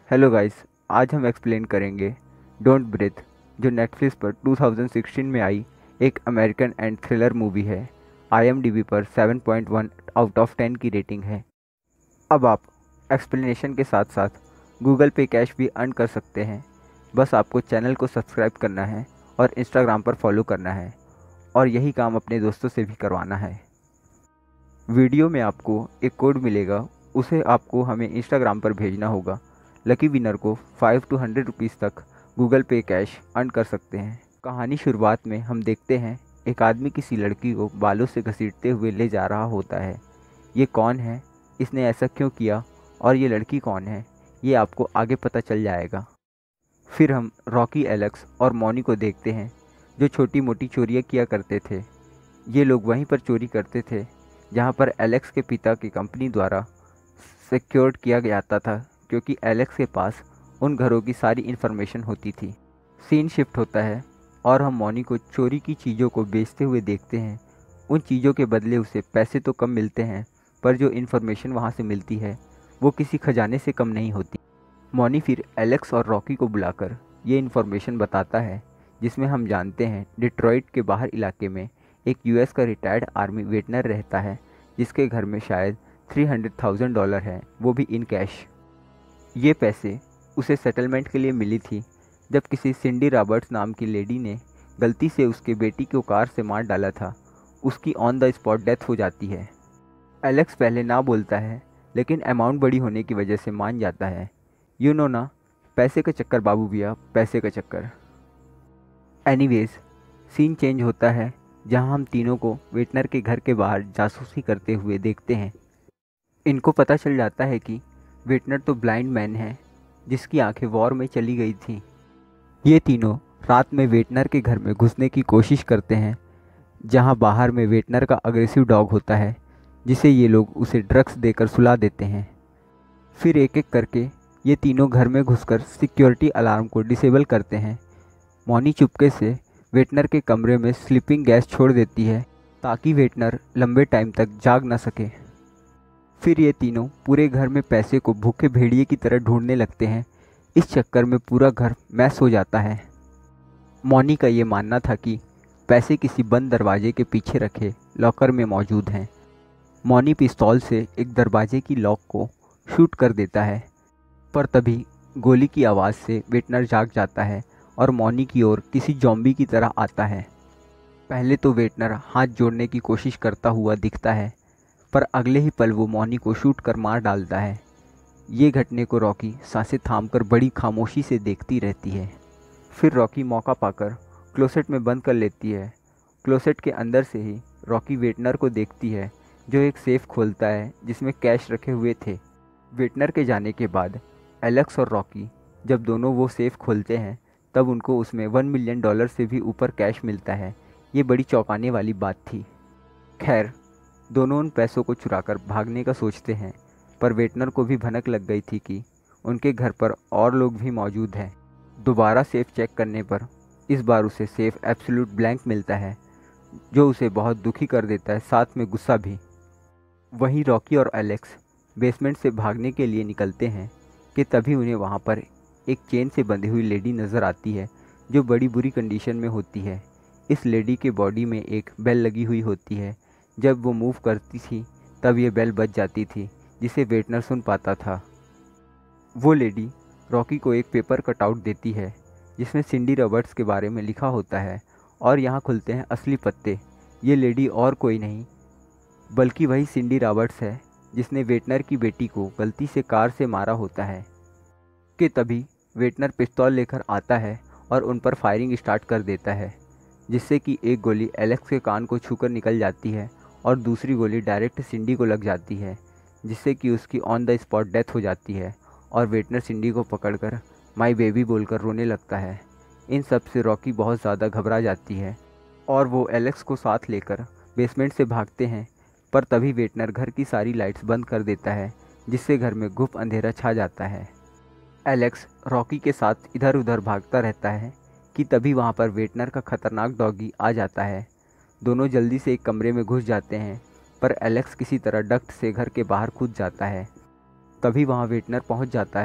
Hello guys. आज हम explain करेंगे डोंट ब्रीथ, जो नेटफ्लिक्स पर 2016 में आई एक अमेरिकन एंड थ्रिलर मूवी है। IMDb पर 7.1 आउट ऑफ 10 की रेटिंग है। अब आप एक्सप्लेनेशन के साथ साथ गूगल पे कैश भी अर्न कर सकते हैं। बस आपको चैनल को सब्सक्राइब करना है और इंस्टाग्राम पर फॉलो करना है, और यही काम अपने दोस्तों से भी करवाना है। वीडियो में आपको एक कोड मिलेगा, उसे आपको हमें इंस्टाग्राम पर भेजना होगा। लकी विनर को 5 to 100 रुपीज़ तक गूगल पे कैश अर्न कर सकते हैं। कहानी शुरुआत में हम देखते हैं एक आदमी किसी लड़की को बालों से घसीटते हुए ले जा रहा होता है। ये कौन है, इसने ऐसा क्यों किया और ये लड़की कौन है, ये आपको आगे पता चल जाएगा। फिर हम रॉकी, एलेक्स और मॉनी को देखते हैं, जो छोटी मोटी चोरियाँ किया करते थे। ये लोग वहीं पर चोरी करते थे जहाँ पर एलेक्स के पिता की कंपनी द्वारा सिक्योर्ड किया जाता था, क्योंकि एलेक्स के पास उन घरों की सारी इन्फॉर्मेशन होती थी। सीन शिफ्ट होता है और हम मॉनी को चोरी की चीज़ों को बेचते हुए देखते हैं। उन चीज़ों के बदले उसे पैसे तो कम मिलते हैं, पर जो इन्फॉर्मेशन वहाँ से मिलती है वो किसी खजाने से कम नहीं होती। मॉनी फिर एलेक्स और रॉकी को बुलाकर ये इन्फॉर्मेशन बताता है, जिसमें हम जानते हैं डिट्रॉइट के बाहर इलाके में एक US का रिटायर्ड आर्मी वेटनर रहता है, जिसके घर में शायद $300,000 है, वो भी इन कैश। ये पैसे उसे सेटलमेंट के लिए मिली थी जब किसी सिंडी रॉबर्ट्स नाम की लेडी ने गलती से उसके बेटी को कार से मार डाला था। उसकी ऑन द स्पॉट डेथ हो जाती है। एलेक्स पहले ना बोलता है, लेकिन अमाउंट बड़ी होने की वजह से मान जाता है। यू नो ना, पैसे का चक्कर बाबू भैया, पैसे का चक्कर। एनीवेज, सीन चेंज होता है जहां हम तीनों को वेटनर के घर के बाहर जासूसी करते हुए देखते हैं। इनको पता चल जाता है कि वेटनर तो ब्लाइंड मैन है, जिसकी आंखें वॉर में चली गई थी। ये तीनों रात में वेटनर के घर में घुसने की कोशिश करते हैं, जहां बाहर में वेटनर का अग्रेसिव डॉग होता है, जिसे ये लोग उसे ड्रग्स देकर सुला देते हैं। फिर एक एक करके ये तीनों घर में घुसकर सिक्योरिटी अलार्म को डिसेबल करते हैं। मॉनी चुपके से वेटनर के कमरे में स्लीपिंग गैस छोड़ देती है, ताकि वेटनर लंबे टाइम तक जाग ना सके। फिर ये तीनों पूरे घर में पैसे को भूखे भेड़िए की तरह ढूंढने लगते हैं। इस चक्कर में पूरा घर मैस हो जाता है। मॉनी का ये मानना था कि पैसे किसी बंद दरवाजे के पीछे रखे लॉकर में मौजूद हैं। मॉनी पिस्तौल से एक दरवाजे की लॉक को शूट कर देता है, पर तभी गोली की आवाज़ से वेटनर जाग जाता है और मॉनी की ओर किसी जॉम्बी की तरह आता है। पहले तो वेटनर हाथ जोड़ने की कोशिश करता हुआ दिखता है, पर अगले ही पल वो मॉनी को शूट कर मार डालता है। ये घटने को रॉकी सांसें थामकर बड़ी खामोशी से देखती रहती है। फिर रॉकी मौका पाकर क्लोसेट में बंद कर लेती है। क्लोसेट के अंदर से ही रॉकी वेटनर को देखती है, जो एक सेफ खोलता है जिसमें कैश रखे हुए थे। वेटनर के जाने के बाद एलेक्स और रॉकी जब दोनों वो सेफ खोलते हैं, तब उनको उसमें $1 मिलियन से भी ऊपर कैश मिलता है। ये बड़ी चौंकाने वाली बात थी। खैर, दोनों उन पैसों को चुराकर भागने का सोचते हैं, पर वेटनर को भी भनक लग गई थी कि उनके घर पर और लोग भी मौजूद हैं। दोबारा सेफ चेक करने पर इस बार उसे सेफ एब्सोल्यूट ब्लैंक मिलता है, जो उसे बहुत दुखी कर देता है, साथ में गुस्सा भी। वहीं रॉकी और एलेक्स बेसमेंट से भागने के लिए निकलते हैं कि तभी उन्हें वहाँ पर एक चेन से बंधी हुई लेडी नज़र आती है, जो बड़ी बुरी कंडीशन में होती है। इस लेडी के बॉडी में एक बेल लगी हुई होती है। जब वो मूव करती थी तब ये बेल बज जाती थी, जिसे वेटनर सुन पाता था। वो लेडी रॉकी को एक पेपर कटआउट देती है, जिसमें सिंडी रॉबर्ट्स के बारे में लिखा होता है, और यहाँ खुलते हैं असली पत्ते। ये लेडी और कोई नहीं बल्कि वही सिंडी रॉबर्ट्स है, जिसने वेटनर की बेटी को गलती से कार से मारा होता है। कि तभी वेटनर पिस्तौल लेकर आता है और उन पर फायरिंग स्टार्ट कर देता है, जिससे कि एक गोली एलेक्स के कान को छूकर निकल जाती है और दूसरी गोली डायरेक्ट सिंडी को लग जाती है, जिससे कि उसकी ऑन द स्पॉट डेथ हो जाती है। और वेटनर सिंडी को पकड़कर माय बेबी बोलकर रोने लगता है। इन सब से रॉकी बहुत ज़्यादा घबरा जाती है और वो एलेक्स को साथ लेकर बेसमेंट से भागते हैं, पर तभी वेटनर घर की सारी लाइट्स बंद कर देता है, जिससे घर में गुप अंधेरा छा जाता है। एलेक्स रॉकी के साथ इधर उधर भागता रहता है कि तभी वहाँ पर वेटनर का खतरनाक डॉगी आ जाता है। दोनों जल्दी से एक कमरे में घुस जाते हैं, पर एलेक्स किसी तरह डक्ट से घर के बाहर कूद जाता है। तभी वहाँ वेटनर पहुँच जाता है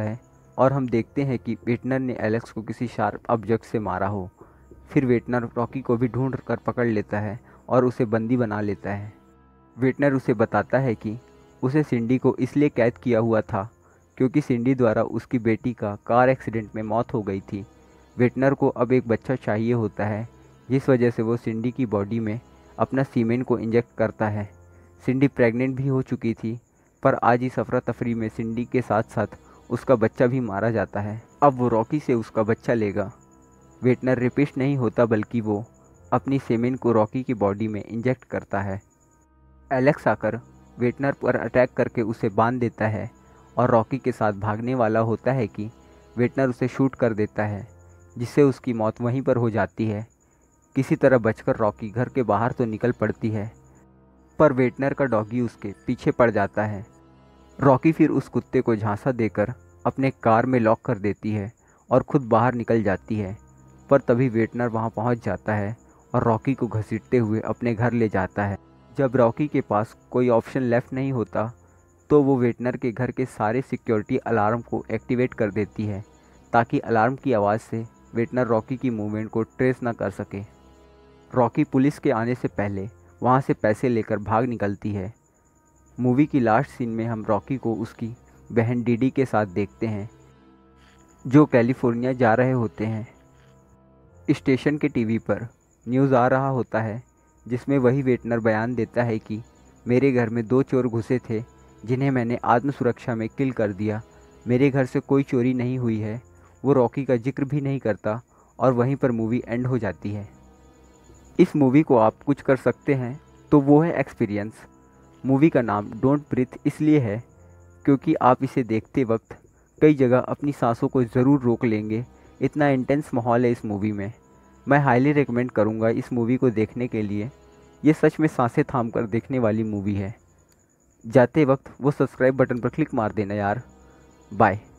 और हम देखते हैं कि वेटनर ने एलेक्स को किसी शार्प ऑब्जेक्ट से मारा हो। फिर वेटनर रॉकी को भी ढूंढ कर पकड़ लेता है और उसे बंदी बना लेता है। वेटनर उसे बताता है कि उसे सिंडी को इसलिए कैद किया हुआ था क्योंकि सिंडी द्वारा उसकी बेटी का कार एक्सीडेंट में मौत हो गई थी। वेटनर को अब एक बच्चा चाहिए होता है, जिस वजह से वो सिंडी की बॉडी में अपना सीमेन को इंजेक्ट करता है। सिंडी प्रेग्नेंट भी हो चुकी थी, पर आज इस अफरा तफरी में सिंडी के साथ साथ उसका बच्चा भी मारा जाता है। अब वो रॉकी से उसका बच्चा लेगा। वेटनर रेपिस्ट नहीं होता, बल्कि वो अपनी सीमेन को रॉकी की बॉडी में इंजेक्ट करता है। एलेक्स आकर वेटनर पर अटैक करके उसे बांध देता है और रॉकी के साथ भागने वाला होता है कि वेटनर उसे शूट कर देता है, जिससे उसकी मौत वहीं पर हो जाती है। किसी तरह बचकर रॉकी घर के बाहर तो निकल पड़ती है, पर वेटनर का डॉगी उसके पीछे पड़ जाता है। रॉकी फिर उस कुत्ते को झांसा देकर अपने कार में लॉक कर देती है और खुद बाहर निकल जाती है, पर तभी वेटनर वहां पहुंच जाता है और रॉकी को घसीटते हुए अपने घर ले जाता है। जब रॉकी के पास कोई ऑप्शन लेफ्ट नहीं होता, तो वो वेटनर के घर के सारे सिक्योरिटी अलार्म को एक्टिवेट कर देती है, ताकि अलार्म की आवाज़ से वेटनर रॉकी की मूवमेंट को ट्रेस ना कर सके। रॉकी पुलिस के आने से पहले वहाँ से पैसे लेकर भाग निकलती है। मूवी की लास्ट सीन में हम रॉकी को उसकी बहन डीडी के साथ देखते हैं, जो कैलिफोर्निया जा रहे होते हैं। स्टेशन के टीवी पर न्यूज़ आ रहा होता है, जिसमें वही वेटनर बयान देता है कि मेरे घर में 2 चोर घुसे थे, जिन्हें मैंने आत्मसुरक्षा में किल कर दिया। मेरे घर से कोई चोरी नहीं हुई है। वो रॉकी का जिक्र भी नहीं करता और वहीं पर मूवी एंड हो जाती है। इस मूवी को आप कुछ कर सकते हैं तो वो है एक्सपीरियंस। मूवी का नाम डोंट ब्रीथ इसलिए है क्योंकि आप इसे देखते वक्त कई जगह अपनी सांसों को ज़रूर रोक लेंगे। इतना इंटेंस माहौल है इस मूवी में। मैं हाईली रिकमेंड करूँगा इस मूवी को देखने के लिए। ये सच में सांसें थाम कर देखने वाली मूवी है। जाते वक्त वो सब्सक्राइब बटन पर क्लिक मार देना यार। बाय।